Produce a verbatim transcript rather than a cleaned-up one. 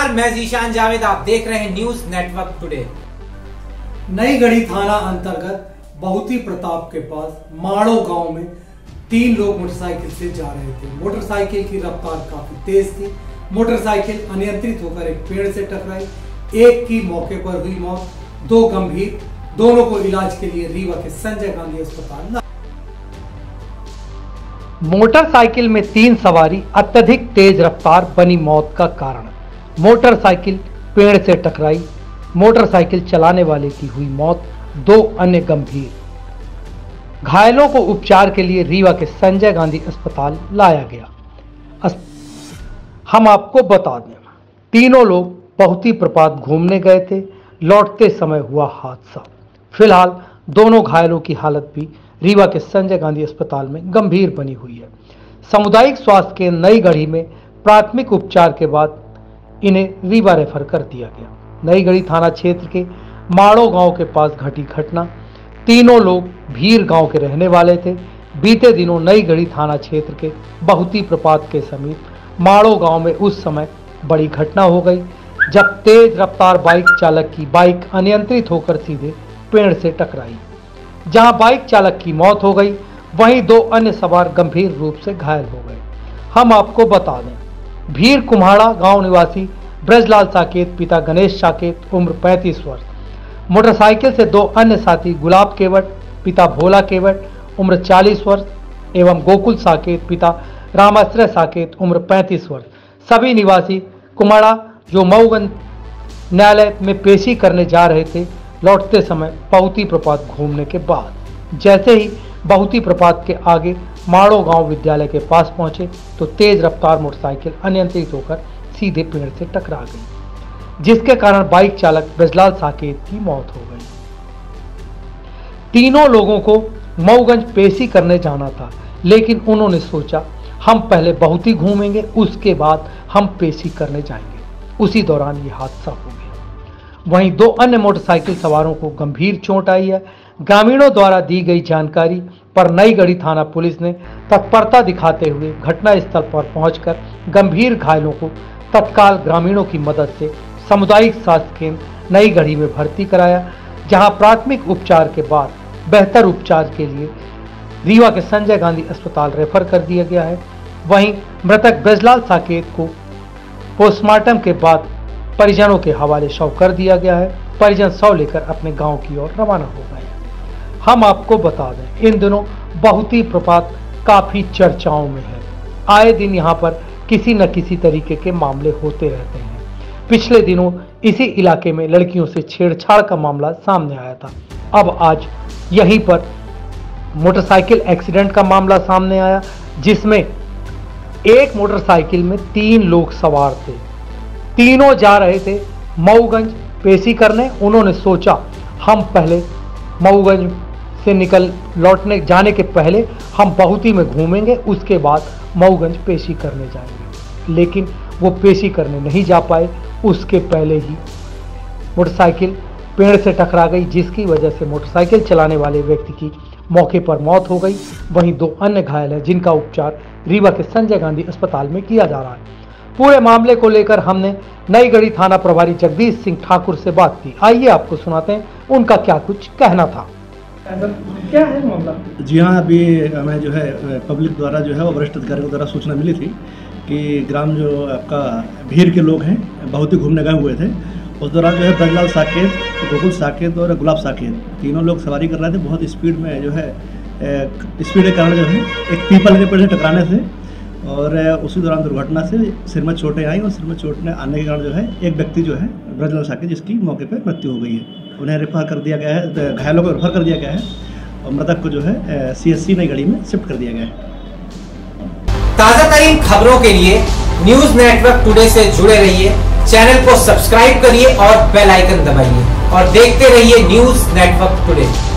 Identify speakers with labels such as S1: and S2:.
S1: नमस्कार, मैं जीशान जावेद, आप देख रहे हैं न्यूज नेटवर्क टुडे।
S2: नई गढ़ी थाना अंतर्गत बहुती प्रताप के पास माड़ो गांव में तीन लोग मोटरसाइकिल से जा रहे थे। मोटरसाइकिल की रफ्तार काफी तेज थी। मोटरसाइकिल अनियंत्रित होकर एक पेड़ से टकराई। एक की मौके पर हुई मौत, दो गंभीर, दोनों को इलाज के लिए रीवा के संजय गांधी अस्पताल।
S3: मोटरसाइकिल में तीन सवारी अत्यधिक तेज रफ्तार बनी मौत का कारण। मोटरसाइकिल पेड़ से टकराई, मोटरसाइकिल चलाने वाले की हुई मौत, दो अन्य गंभीर। घायलों को उपचार के लिए रीवा के संजय गांधी अस्पताल लाया गया। अस... हम आपको बता दें, तीनों लोग बहुती प्रपात घूमने गए थे। लौटते समय हुआ हादसा। फिलहाल दोनों घायलों की हालत भी रीवा के संजय गांधी अस्पताल में गंभीर बनी हुई है। सामुदायिक स्वास्थ्य केंद्र नई गढ़ी में प्राथमिक उपचार के बाद इन्हें रीवा रेफर कर दिया गया। नई गढ़ी थाना क्षेत्र के माड़ो गांव के पास घटी घटना। तीनों लोग भीर गांव के रहने वाले थे। बीते दिनों नई गढ़ी थाना क्षेत्र के बहुती प्रपात के समीप माड़ो गांव में उस समय बड़ी घटना हो गई जब तेज रफ्तार बाइक चालक की बाइक अनियंत्रित होकर सीधे पेड़ से टकराई, जहां बाइक चालक की मौत हो गई, वहीं दो अन्य सवार गंभीर रूप से घायल हो गए। हम आपको बता दें, भीर कुम्हाड़ा गांव निवासी ब्रजलाल साकेत पिता गणेश साकेत उम्र पैंतीस वर्ष, मोटरसाइकिल से दो अन्य साथी गुलाब केवट पिता भोला केवट उम्र चालीस वर्ष एवं गोकुल साकेत पिता रामाश्रय साकेत उम्र पैंतीस वर्ष, सभी निवासी कुम्हाड़ा जो मऊगंज न्यायालय में पेशी करने जा रहे थे। लौटते समय बहुती प्रपात घूमने के बाद जैसे ही बहुती प्रपात के आगे माड़ो गांव विद्यालय के पास पहुंचे तो तेज रफ्तार मोटरसाइकिल अनियंत्रित होकर सीधे पेड़ से टकरा गई, जिसके कारण बाइक चालक ब्रजलाल साकेत की मौत हो गई। तीनों लोगों को मऊगंज पेशी करने जाना था, लेकिन उन्होंने सोचा हम पहले बहुती घूमेंगे, उसके बाद हम पेशी करने जाएंगे। उसी दौरान ये हादसा हो गया। वहीं दो अन्य मोटरसाइकिल सवारों को गंभीर चोट आई है। ग्रामीणों द्वारा दी गई जानकारी पर नई गढ़ी थाना पुलिस ने तत्परता दिखाते हुए घटनास्थल पर पहुंचकर गंभीर घायलों को तत्काल ग्रामीणों की मदद से सामुदायिक स्वास्थ्य केंद्र नई गढ़ी में भर्ती कराया, जहां प्राथमिक उपचार के बाद बेहतर उपचार के लिए रीवा के संजय गांधी अस्पताल रेफर कर दिया गया है। वहीं मृतक ब्रजलाल साकेत को पोस्टमार्टम के बाद परिजनों के हवाले शव कर दिया गया है। परिजन शव लेकर अपने गांव की ओर रवाना हो गए। हम आपको बता दें, इन दिनों बहुती प्रपात काफी चर्चाओं में है। आए दिन यहां पर किसी न किसी तरीके के मामले होते रहते हैं। पिछले दिनों इसी इलाके में लड़कियों से छेड़छाड़ का मामला सामने आया था। अब आज यहीं पर मोटरसाइकिल एक्सीडेंट का मामला सामने आया, जिसमें एक मोटरसाइकिल में तीन लोग सवार थे। तीनों जा रहे थे मऊगंज पेशी करने। उन्होंने सोचा हम पहले मऊगंज से निकल लौटने जाने के पहले हम बहुती में घूमेंगे, उसके बाद मऊगंज पेशी करने जाएंगे। लेकिन वो पेशी करने नहीं जा पाए। उसके पहले ही मोटरसाइकिल पेड़ से टकरा गई, जिसकी वजह से मोटरसाइकिल चलाने वाले व्यक्ति की मौके पर मौत हो गई। वहीं दो अन्य घायल हैं, जिनका उपचार रीवा के संजय गांधी अस्पताल में किया जा रहा है। पूरे मामले को लेकर हमने नई गढ़ी थाना प्रभारी जगदीश सिंह ठाकुर से बात की। आइए आपको सुनाते हैं उनका क्या कुछ कहना था। क्या है मामला?
S4: जी हाँ, अभी हमें जो है पब्लिक द्वारा जो है वो वरिष्ठ अधिकारियों द्वारा सूचना मिली थी कि ग्राम जो आपका भीर के लोग हैं बहुती घूमने गए हुए थे। उस दौरान जो है ब्रजलाल साकेत, गोकुल साकेत और गुलाब साकेत तीनों लोग सवारी कर रहे थे। बहुत स्पीड में जो है स्पीड के कारण जो है एक पीपल के पेड़ से टकराने से और उसी दौरान दुर्घटना से सिर में चोटें आई और सिर में चोटें आने के कारण जो है एक व्यक्ति जो है ब्रजलाल साकेत, जिसकी मौके पर मृत्यु हो गई है। उन्हें रेफर कर दिया गया है, घायलों को रेफर कर दिया गया है और मृतक को जो है सी एस सी नई गढ़ी में शिफ्ट कर दिया गया है।
S1: ताजा तरीन खबरों के लिए न्यूज नेटवर्क टुडे से जुड़े रहिए। चैनल को सब्सक्राइब करिए और बेल आइकन दबाइए और देखते रहिए न्यूज नेटवर्क टुडे।